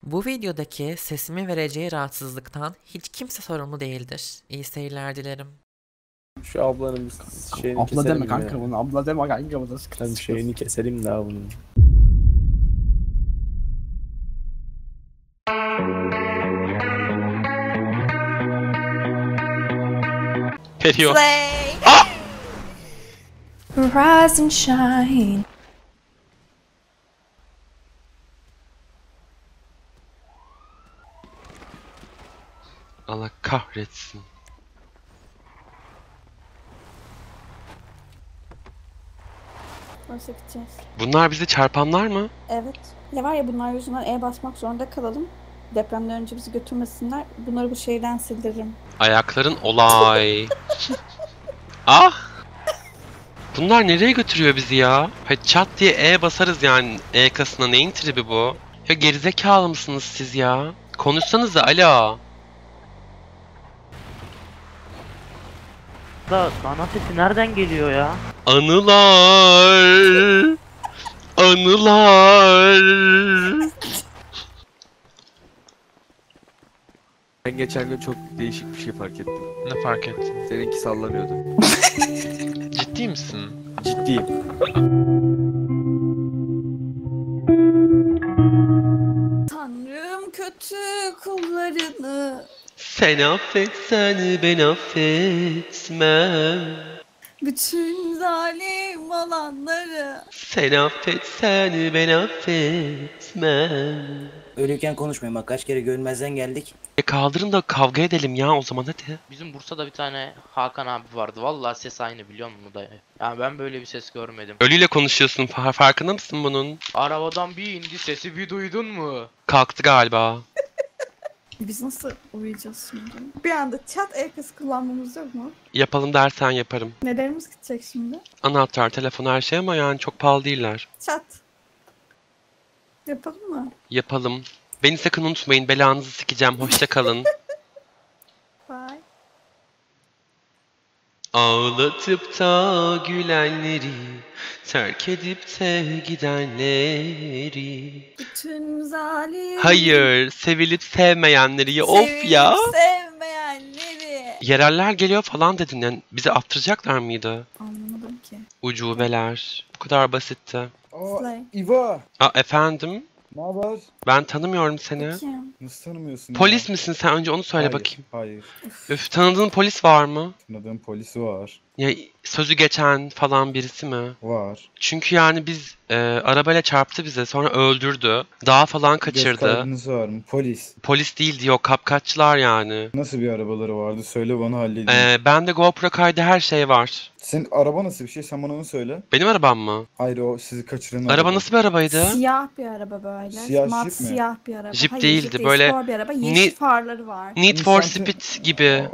Bu videodaki sesimi vereceği rahatsızlıktan hiç kimse sorumlu değildir. İyi seyirler dilerim. Şu ablanın bir şeyini Abla keselim deme kanka ya. bunu, abla deme kanka bunu. Tam şeyini keselim daha bunun. Periyor. Slay. Rise and shine. Allah kahretsin. Nasıl gideceğiz? Bunlar bizi çarpanlar mı? Evet. Ne var ya, bunlar yüzünden basmak zorunda kalalım. Depremden önce bizi götürmesinler. Bunları bu şehirden sildiririm. Ayakların olay. Ah! Bunlar nereye götürüyor bizi ya? Hayır, çat diye basarız yani kasına. Neyin tribi bu? Ya gerizekalı mısınız siz ya? Konuşsanıza alo. Da sana sesi nereden geliyor ya? Anılar. Anılar. Ben geçen gün çok değişik bir şey fark ettim. Ne fark ettin? Seninki sallanıyordu. Ciddi misin? Ciddiyim. Tanrım kötü kullarını, Sen affetsen ben affetmem. bütün zalim olanları. Sen affetsen ben affetmem. Ölüyken konuşmayın bak, kaç kere görünmezden geldik. Kaldırın da kavga edelim ya o zaman hadi. Bizim Bursa'da bir tane Hakan abi vardı. Vallahi ses aynı, biliyor musun dayı? Yani ben böyle bir ses görmedim. Ölüyle konuşuyorsun, farkında mısın bunun? Arabadan bir indi, sesi bir duydun mu? Kalktı galiba. Biz nasıl uyuyacağız şimdi? Bir anda chat kız kullanmamız yok mu? Yapalım dersen yaparım. Nelerimiz gidecek şimdi? Anahtar, telefon, her şey ama yani çok pahalı değiller. Chat. Yapalım mı? Yapalım. Beni sakın unutmayın, belanızı sikeceğim, hoşça kalın. Bye. Ağlatıp da gülenleri, terk edip de gidenleri. Bütün zalim. Hayır, sevilip sevmeyenleri ya, of ya. Sevmeyenleri. Yereller geliyor falan dedin, yani bizi attıracaklar mıydı? Anlamadım ki. Ucubeler. Bu kadar basitti. Slay. İva, Efendim? ne haber? Ben tanımıyorum seni. Kim? Nasıl tanımıyorsun Polis ya? misin sen? Önce onu söyle Hayır, bakayım. Hayır, Öf, tanıdığın polis var mı? tanıdığım polisi var. Ya sözü geçen falan birisi mi? Var. Çünkü yani biz arabayla çarptı bize, sonra öldürdü. Dağa falan Göz kaçırdı. kaybınız var mı? Polis. Polis değildi, yok, kapkaççılar yani. Nasıl bir arabaları vardı? Söyle bana, halledeyim. Bende GoPro kaydı, her şey var. Senin araba nasıl bir şey? Sen bana onu söyle. Benim arabam mı? Hayır, o sizi kaçıran Araba nasıl bir arabaydı? Siyah bir araba böyle. Siyah Mat jip mi? siyah bir araba. Jip Hayır, değildi, değil, böyle spor bir araba. Yeşil farları var. Need for İnsan- Speed gibi.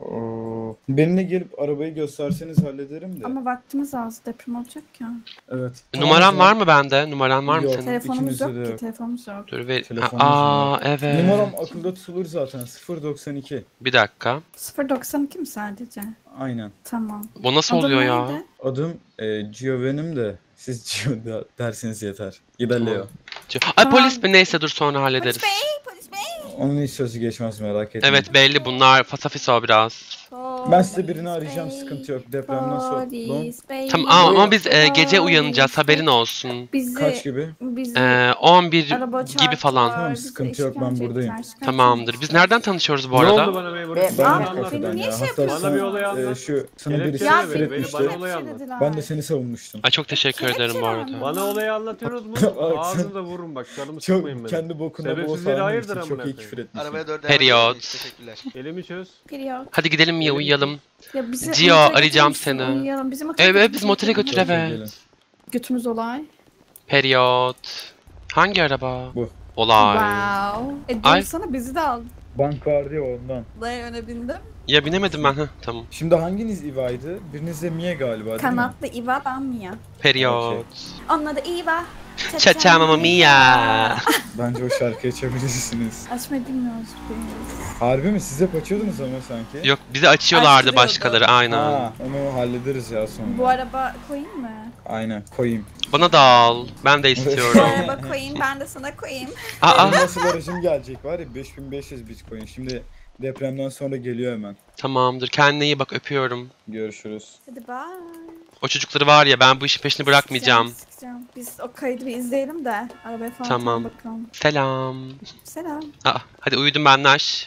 Oo, benimle gelip arabayı gösterseniz hallederim de. Ama vaktimiz az. Deprem olacak ya. Evet. Numaran var mı bende? Numaran var mı Yok. senin? Telefonumuz ikimizde yok de ki. yok. Telefonumuz yok. Dur ver. Telefonunuz Aa mu? evet. Numaram akılda tutulur zaten. 092. Bir dakika. 092 mi sadece? Aynen. Tamam. Bu nasıl Adın oluyor ya? neydi? Adım Gioven'im de siz Gio derseniz yeter. Ya da Leo. Ay polis mi? Neyse dur sonra hallederiz. Polis bey. Onun hiç sözü geçmez, merak etmeyin. Evet belli, bunlar fasafiso biraz. Ben size birini arayacağım, sıkıntı yok. Depremden sonra. Polis bey. Tamam ama biz gece uyanacağız, haberin olsun. Bizi, Kaç gibi? bizi 11 araba gibi çarptılar, falan. Tamam, bizi sıkıntı yok, ben işkence buradayım. ettiler, şikayet Tamamdır. ettiler. Biz nereden tanışıyoruz bu Ne arada? oldu bana memur? Ben Abi, de kafeden beni niye ya. şey Hatta yapıyorsun? Bana bir olay anlat. şu sana Kelepçe birisi Ya Beni, küfür beni etmişti. bana beni olay anlat. dediler. Ben de seni savunmuştum. Ay çok teşekkür ederim bu arada. Bana olayı anlatıyorsunuz mu? Bak, Ağzını da vururum bak, canımı sıkmayın Çok benim. kendi bokuna Sebepsiz bol yere sağlamak hayırdır için çok amına iyi koyayım. küfür etmişsin. Arabaya 4 Periyot. Teşekkürler. Elimi çöz. Period. Hadi gidelim ya, uyuyalım. Ya bizi Gio, otele arayacağım götürür seni. müsün? Uyuyalım. Bizim otele Evet götürür biz motele müsün? götür eve. Gelin. Götümüz olay. Periyot. Hangi araba? Bu. Olay. Wow. Ay. Dursana bizi de al. Bank vardı ya, ondan. Daya öne bindim. Ya binemedim ben. Tamam. Şimdi hanginiz İva'ydı? Biriniz de Mia galiba, değil mi? Kanatlı Iva, ben Mia. Periyot. Onun adı Iva. Çaça mamma mia. Bence o şarkıyı açabilirsiniz. Açmayı bilmiyoruz biz. Harbi mi? Siz hep açıyordunuz ama sanki. Yok, bizi açıyorlardı Açtırıyordu. başkaları, aynen. Ha, onu hallederiz ya sonra. Bu araba koyayım mı? Aynen, koyayım. Bana da al. Ben de istiyorum. Araba koyayım, ben de sana koyayım. Aa, Nasıl aracım gelecek var ya 5500 Bitcoin. Şimdi depremden sonra geliyor hemen. tamamdır. Kendine iyi bak, öpüyorum. Görüşürüz. Hadi bye. O çocukları var ya, ben bu işin peşini bırakmayacağım. Sikeceğim. Biz o kaydı bir izleyelim de arabaya falan Tamam. bakalım. Selam. Selam. Aa, hadi uyudum ben Naş.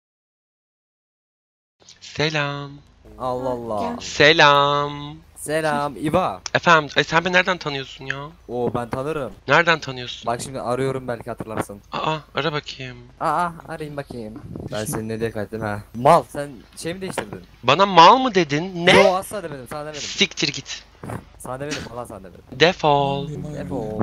Selam. Allah Allah. Gel. Selam. Selam İba. Efendim, sen beni nereden tanıyorsun ya? Oo ben tanırım. Nereden tanıyorsun? Bak şimdi arıyorum belki hatırlarsın. Aa, ara bakayım. Arayayım bakayım. Ben seni ne diye kaydettim ha. Mal sen şey mi değiştirdin? Bana mal mı dedin? Ne? Yo asla demedim sana demedim. Siktir git. Sana demedim falan sana demedim. Defol. Defol.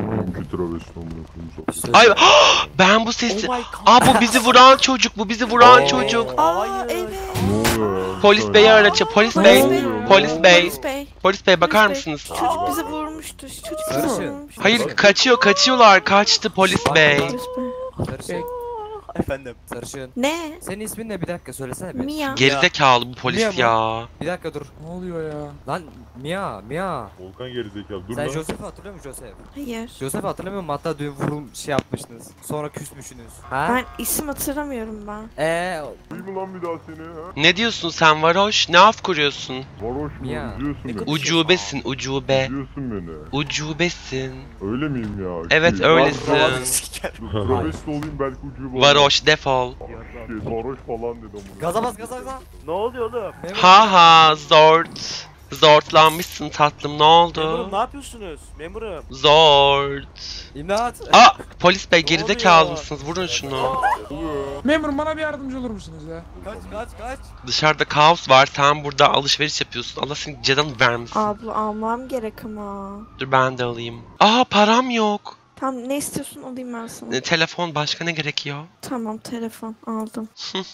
Ay, ben bu sesi... Aa, bu bizi vuran çocuk, bu bizi vuran çocuk. Aa evet. Polis beyi araçı, polis bey. Polis bey. Polis bey. Polis bey bakar Polis bey. mısınız? Çocuk bizi vurmuştu. Çocuk bizi Sarışın. vurmuştu. Hayır, kaçıyorlar, kaçtı polis bey. Polis bey. Sarışın. Efendim. Sarışın. Ne? Senin ismin ne bir dakika söylesene bir. Mia. Gerizekalı bu Mia polis mı? ya. Bir dakika dur. Ne oluyor ya? Lan Mia. Volkan gerizekalı. Dur Sen lan. Joseph'i hatırlıyor musun Joseph? Hayır. Joseph'i hatırlamıyor musun? Hatta dün şey yapmıştınız. Sonra küsmüşsünüz. Ha? Ben isim hatırlamıyorum ben. Duyayım lan bir daha seni ha? Ne diyorsun sen varoş? Ne af kuruyorsun? Varoş mu? Ya. Üzüyorsun beni. Ucubesin, ucube. Üzüyorsun beni. Ucubesin. Öyle miyim ya? Evet, öylesin. Dur, travesti olayım belki ucube olayım. Varoş, defol. Varoş falan dedi amına. Gaza bas gaza. Ne oluyor oğlum? Ha ha, zort. Zortlanmışsın tatlım, ne oldu? yapıyorsunuz? Memurum. Zort. İmdat. Aa, polis bey gerizekalı mısınız? Vurun şunu. Memurum bana bir yardımcı olur musunuz ya? Kaç. Dışarıda kaos var, sen burada alışveriş yapıyorsun. Allah senin cezanı vermesin. Abla almam gerek ama. Dur ben de alayım. Aa, param yok. Tamam ne istiyorsun alayım ben sana. Telefon, başka ne gerekiyor? Tamam telefon aldım.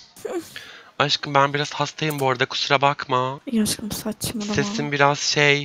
Aşkım ben biraz hastayım bu arada, kusura bakma. İyi aşkım saçmalama. Sesim biraz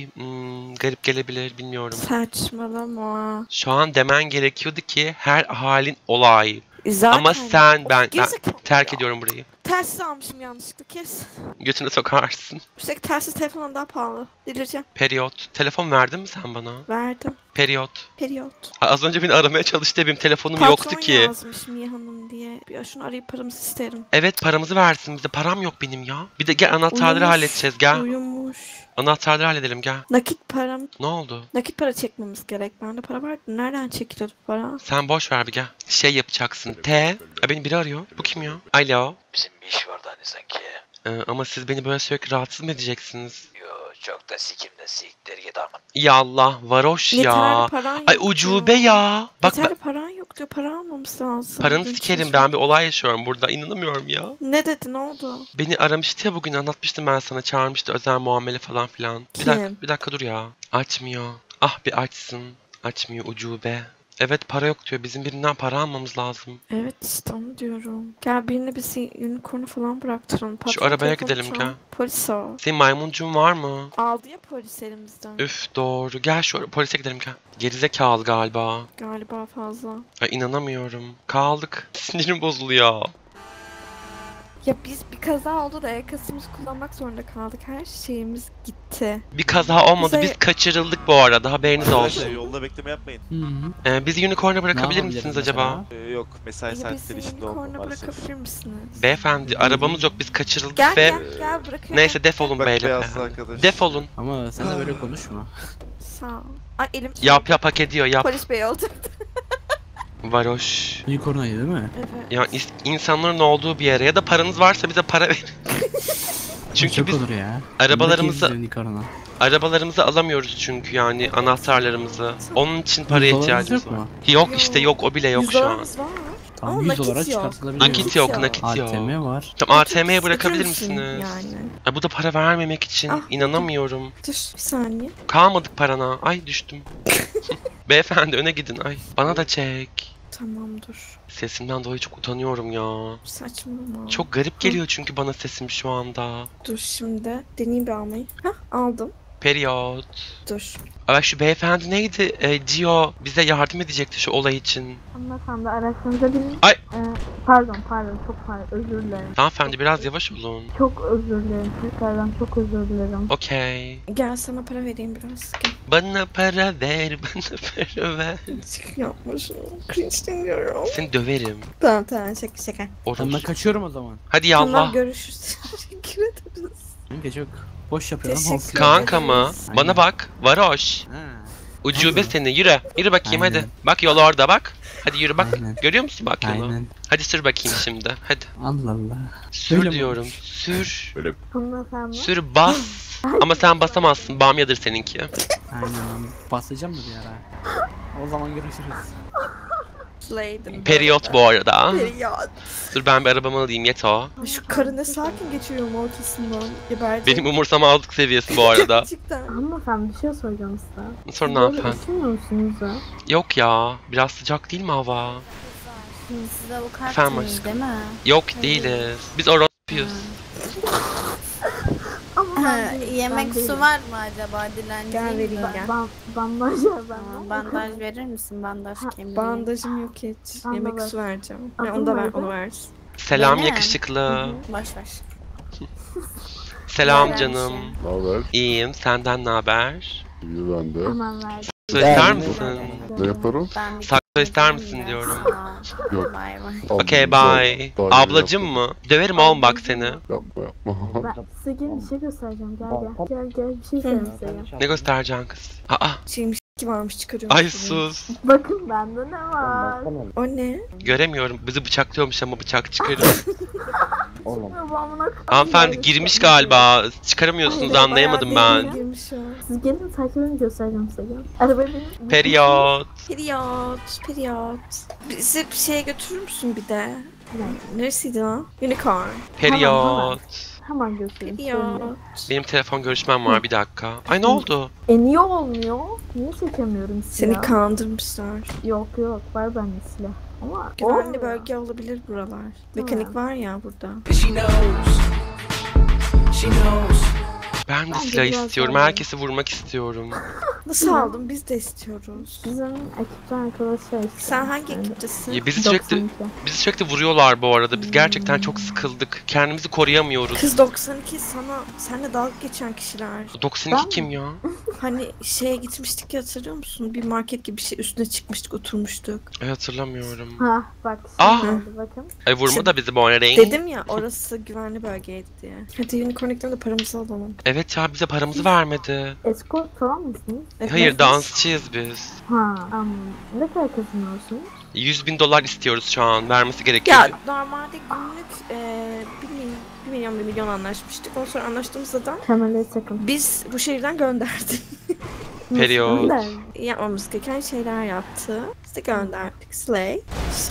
garip gelebilir, bilmiyorum. Saçmalama. Şu an demen gerekiyordu ki her halin olay. Zaten... Ama sen, ben Gerizekalı terk ya. ediyorum burayı. Telsiz almışım yanlışlıkla kes. Götüne sokarsın. Üstelik telsiz telefondan daha pahalı. Delireceğim. Periyot. Telefon verdin mi sen bana? Verdim. Periyot. Periyot. Az önce beni aramaya çalıştı, benim telefonum Patron yoktu ki. yazmış Mia Hanım diye. Bir şunu arayıp paramızı isterim. Evet, paramızı versin bize. Param yok benim ya. Bir de gel anahtarları Uyumuş, halledeceğiz, gel. Uyumuş. Anahtarları halledelim, gel. Nakit param. Ne oldu? Nakit para çekmemiz gerek. Bende para vardı. Nereden çekiliyordu para? Sen boş ver bir gel. Şey yapacaksın. Beni biri arıyor. Bu kim ya? Alo. Bizim bir iş vardı hani sanki. Ama siz beni böyle sürekli rahatsız mı edeceksiniz? Yo çok da sikimde siktir git aman. Ya Allah, varoş Yeterli ya. paran yok Ay ucube ya. Bak Yeterli paran yok diyor. Para almamız lazım. paranı Bugün sikerim, çalışma- ben bir olay yaşıyorum burada. İnanamıyorum ya. Ne dedi ne oldu? Beni aramıştı ya bugün, anlatmıştım ben sana, çağırmıştı özel muamele falan filan. Kim? Bir dakika dur ya. Açmıyor. Ah bir açsın. Açmıyor ucube. Evet para yok diyor. Bizim birinden para almamız lazım. Evet işte onu diyorum. Gel birine bizi unicorn'u falan bıraktıralım. Patron arabaya telefonu gidelim, çal. gel. Polis o. Senin maymuncuğun var mı? Aldı ya polis elimizden. Üf doğru. Gel polise gidelim gel. Gerizekalı galiba. Galiba fazla. Ay inanamıyorum. Kaldık. Sinirim bozuluyor. Ya biz bir kaza oldu da yakasımızı kullanmak zorunda kaldık. Her şeyimiz gitti. Bir kaza olmadı. Bize- Biz kaçırıldık bu arada. Haberiniz olsun. Yolda bekleme yapmayın. Bizi unicorn'a bırakabilir misiniz acaba? Yok mesai Ya saatleri bizi içinde olmam unicorn'u maalesef. bırakabilir misiniz? Beyefendi arabamız yok. Biz kaçırıldık Gel ve... gel bırakıyorum. Neyse defolun Bak beyler. beyazlı arkadaş. Defolun. Ama sen de böyle konuşma. Sağ ol. Ay elim Yap hak ediyor yap. Polis bey oldu. Varoş. Unicorn'aydı değil mi? Evet. Ya insanların olduğu bir yere ya da paranız varsa bize para verin. Çünkü biz olur ya. arabalarımızı alamıyoruz çünkü yani anahtarlarımızı. Onun için paraya ihtiyacımız var. Yok işte yok, o bile yok şu an. $100'ımız var. Tamam, Ama 100 nakit olarak yok. çıkartılabilir. Nakit yok, yok. nakit yok. ATM var. Tamam Nakit ATM'ye bırakabilir istetir misin misiniz? Yani. Bu da para vermemek için Ah. inanamıyorum. Dur bir saniye. Kalmadık parana. Ay düştüm. Beyefendi öne gidin ay. Bana da çek. Tamam dur. Sesimden dolayı çok utanıyorum ya. Saçmalama. Çok garip geliyor çünkü bana sesim şu anda. Dur şimdi. Deneyeyim bir almayı. Hah aldım. Periyot. Dur. Ay şu beyefendi neydi? Gio bize yardım edecekti şu olay için. Hanımefendi araçlarınıza binin. Ay. Pardon çok pardon özür dilerim. Hanımefendi biraz yavaş olun. Çok özür dilerim. Tekrardan çok özür dilerim. Okey. Gel sana para vereyim biraz. Gel. Bana para ver, bana para ver. Yapmışım. Cringe diyorum. Seni döverim. Tamam şaka. Ben Olur. kaçıyorum o zaman. Hadi yallah. Tamam görüşürüz. Teşekkür ederiz. Gece çok boş yapıyorum. Teşekkür Kanka mı? ederiz. Bana bak. Varoş. Ha. Ucube seni. Yürü. Yürü bakayım Aynen. hadi. Bak yol orada bak. Hadi yürü bak. Aynen. Görüyor musun bak yolu? Aynen. Hadi sür bakayım şimdi. Hadi. Allah Allah. Sür Öyle mi diyorum. olmuş? Sür. Hanımefendi. Sür bas. Ama sen basamazsın. Bamyadır seninki. Aynen. Basacağım mı bir ara? O zaman görüşürüz. Slaydım. Periyot bu arada. Periyot. Dur ben bir arabamı alayım yeto. Şu karı ne sakin geçiyorum ortasından. Gebercek. Benim umursamazlık seviyesi bu arada. Gerçekten. Hanımefendi bir şey soracağım size. Sonra ne Böyle yapalım? üşümüyor musunuz ya? Yok ya. Biraz sıcak değil mi hava? Şimdi siz avukatsınız Efendim aşkım. değil mi? Yok değiliz. Biz orospuyuz. Ama Ha, yemek ben su değilim. var mı acaba dilenci? Gel vereyim gel. Bandaj ver bana. Bandaj verir misin? Bandaj kemiği. Bandajım yok hiç. Bana Yemek ver. su vereceğim. Adın Onu da ver, neydi? onu ver. Selam Benim. yakışıklı. Boş ver. Selam Güzel canım. bir Ne haber? İyiyim. Senden ne haber? İyi ben de. Hemen ver. Söyle ister misin? Ne yaparım? Ben bir Sakla gideyim ister de. misin diyorum. Yok. Bay bay. Okey bye. Ablacım mı? Döverim oğlum bak seni. Yapma yapma. Ben size gelin bir şey göstereceğim. Gel bir şey söyleyeyim size. Ne göstereceksin kız? Aa, Şeymiş ki varmış çıkarıyorum. ay sus. Bakın bende ne var? O ne? Göremiyorum. Bizi bıçaklıyormuş ama bıçak çıkarıyor. Babamına Hanımefendi girmiş galiba. Çıkaramıyorsunuz anlayamadım Bayağı ben. girmiş o. Siz gelin saçlarını göstereceğim size. Gel. Arabayı benim... Periyot. Periyot. Bizi bir şeye götürür müsün bir de? Neresiydi lan? Unicorn. Periyot. Hemen göstereyim. Periyot. Benim telefon görüşmem var bir dakika. Ay ne oldu? Niye olmuyor? Niye çekemiyorum silah? Seni kandırmışlar. Yok var bende silah. Ama Güvenli olmuyor. bölge olabilir buralar. Mekanik var ya burada. Ben de Ben de silah biraz istiyorum. daha- Herkesi vurmak istiyorum. Nasıl aldın? Biz de istiyoruz. Bizim ekipten arkadaşlar işte. Sen hangi ekiptesin? Ya bizi sürekli vuruyorlar bu arada. Biz gerçekten çok sıkıldık. Kendimizi koruyamıyoruz. Kız 92 seninle dalga geçen kişiler. 92 kim ya? Hani şeye gitmiştik ya hatırlıyor musun? Bir market gibi bir şey üstüne çıkmıştık oturmuştuk. Ay hatırlamıyorum. Ha bak Ah! şimdi oldu, bakın. Ay vurma da bizi bu arada. Dedim ya orası güvenli bölgeydi diye. Hadi unicorn'dan da paramızı alalım. Evet ya bize paramızı vermedi. Escort falan mısınız? Hayır dansçıyız biz. Ha ne kadar kazanıyorsunuz? 100.000 dolar istiyoruz şu an. Vermesi gerekiyor. Ya normalde günlük 1 milyon anlaşmıştık. Ondan sonra anlaştığımız adam Kemerleri takın. biz bu şehirden gönderdik. Periyot. Yapmamız gereken şeyler yaptı. Biz de gönderdik. Slay.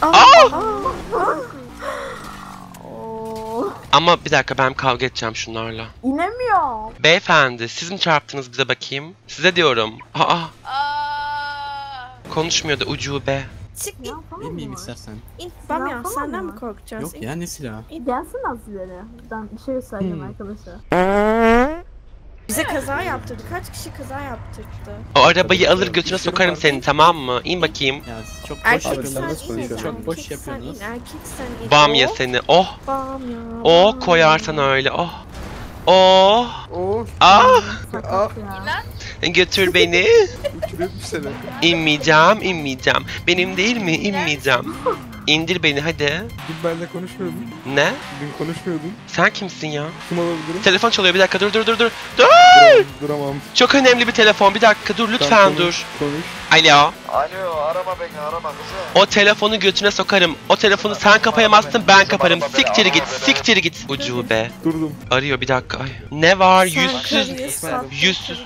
Ama bir dakika ben kavga edeceğim şunlarla. İnemiyorum. Beyefendi siz mi çarptınız bize bakayım? Size diyorum. Aa. Konuşmuyor da ucube. Çık Ya falan Bilmeyeyim mı? istersen. Bamya Silah falan senden mı? mi korkacağız? Yok ya ne silahı? Gelsin az ileri. Ben bir şey söyleyeyim arkadaşlar. Bize kaza yaptırdı. Kaç kişi kaza yaptırdı? O arabayı alır götüne sokarım seni tamam mı? İn bakayım. Ya siz çok boş Erkek yapıyorsunuz. sen nasıl in. konuşuyorum? Çok boş Erkek sen in. yapıyorsunuz. Erkek sen in. Bamya Oh, seni. Oh. Bamya. Oh koyarsan öyle. Oh. Oh. Oh. Ah. Sakat ya. Götür beni. Uçuruyorum seni. İnmeyeceğim. Benim değil mi? İnmeyeceğim. İndir beni hadi. Dün benimle konuşmuyordun. Ne? Dün konuşmuyordun. Sen kimsin ya? Kim olabilirim? Telefon çalıyor bir dakika dur. Duramam. Çok önemli bir telefon bir dakika dur lütfen Tamam, dur. Konuş. Alo. Alo arama beni arama kızım. O telefonu götüne sokarım. O telefonu sen kapayamazsın ben kaparım. Siktir git. Ucube. Durdum. Arıyor bir dakika. Ay. Ne var Sen yüzsüz. karıyı sat. Yüzsüz.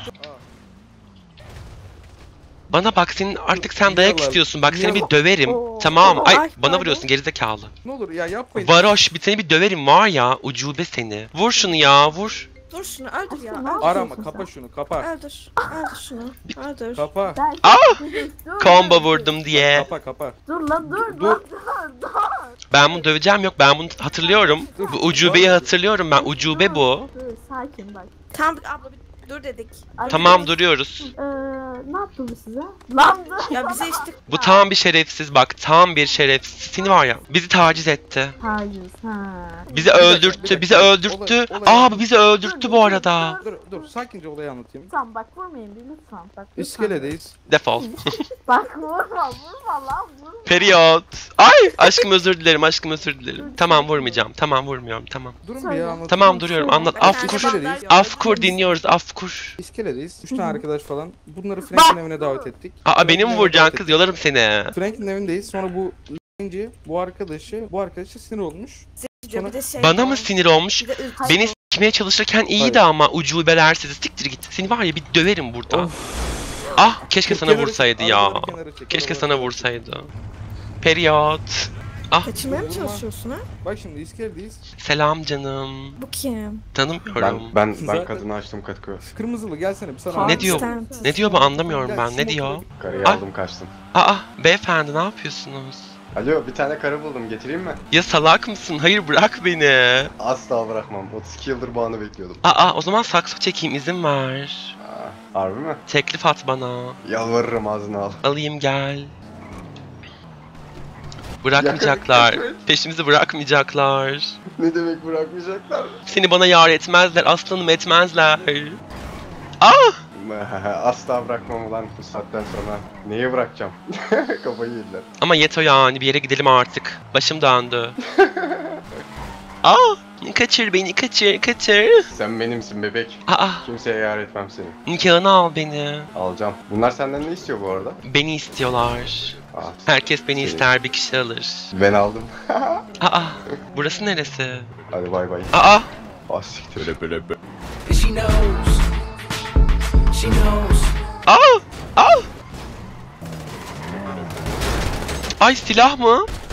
Bana bak senin artık sen dayak istiyorsun. Bak seni bir döverim. Tamam. Ay Ay, bana pardon. vuruyorsun gerizekalı. Ne olur ya yapmayın. Varoş bir seni bir döverim var ya. Ucube seni. Vur şunu ya vur. Dur şunu öldür ya. Aslında Öldür. Arama kapa şunu kapa. Öldür. Öldür şunu. Öldür. Kapa. Dur, Combo vurdum diye. Kapa. Dur lan dur. Dur. Ben bunu döveceğim yok. Ben bunu hatırlıyorum. Bu ucubeyi hatırlıyorum ben. Ucube bu. Dur sakin bak. Tamam abla bir dur dedik. Tamam duruyoruz. Ne yaptı bu size? Lan dur. Ya bize işte Bu tam bir şerefsiz bak, tam bir şerefsiz. Seni var ya, bizi taciz etti. Taciz. Ha. Bizi öldürttü, bizi öldürttü. Aa, bu bizi öldürttü bu arada. Dur sakince olayı anlatayım. Lütfen bak vurmayın bir lütfen. Bak lütfen. İskeledeyiz. Defol. Bak vurma lan vurma. Periyot. Ay, aşkım özür dilerim, aşkım özür dilerim. Tamam vurmayacağım, tamam vurmuyorum, tamam. Durun bir ya anlatayım. Tamam duruyorum, anlat. Afkur. İskeledeyiz. Afkur dinliyoruz, afkur. İskeledeyiz. 3 tane arkadaş falan. Bunları Frank'in evine davet ettik. Aa, beni mi vuracaksın kız? Yolarım seni. Frank'in evindeyiz. Sonra bu bu arkadaşı sinir olmuş. bir de şey Bana var. mı sinir olmuş? Bir de Beni s**meye çalışırken iyiydi ama ucubeler sizi. Siktir git. Seni var ya bir döverim burada. Ah, keşke sana vursaydı ya. Keşke sana vursaydı. Periyot. Ah. Kaçırmaya mı çalışıyorsun ha? Bak şimdi iskeledeyiz. Selam canım. Bu kim? Tanımıyorum. Ben Zaten- kadını açtım Katkı. Kırmızılı gelsene bir sana Kaan Ne diyor? Stent. Ne diyor bu, anlamıyorum ben. Ne diyor? Karıyı Ay. aldım kaçtım. Aa, beyefendi ne yapıyorsunuz? Alo, bir tane karı buldum, getireyim mi? Ya salak mısın? Hayır, bırak beni. Asla bırakmam. 32 yıldır bu anı bekliyordum. Aa, o zaman sakso çekeyim, izin ver. Harbi mi? Teklif at bana. Yalvarırım, ağzına al. Alayım gel. Bırakmayacaklar. Peşimizi bırakmayacaklar. Ne demek bırakmayacaklar? Seni bana yar etmezler, aslanım etmezler. Ah! Asla bırakmam ulan bu saatten sonra. Neyi bırakacağım? Kafayı yediler. Ama Yeto yani, bir yere gidelim artık. Başım döndü. Ah! Kaçır beni, kaçır. Sen benimsin bebek. Aa! Kimseye yar etmem seni. Nikahını al beni. Alacağım. Bunlar senden ne istiyor bu arada? Beni istiyorlar. Ah, Herkes beni seni- ister, bir kişi alır. Ben aldım. Aa! Burası neresi? Hadi bay bay. Aa! Ah siktir. Aa! Aa! Ay, silah mı?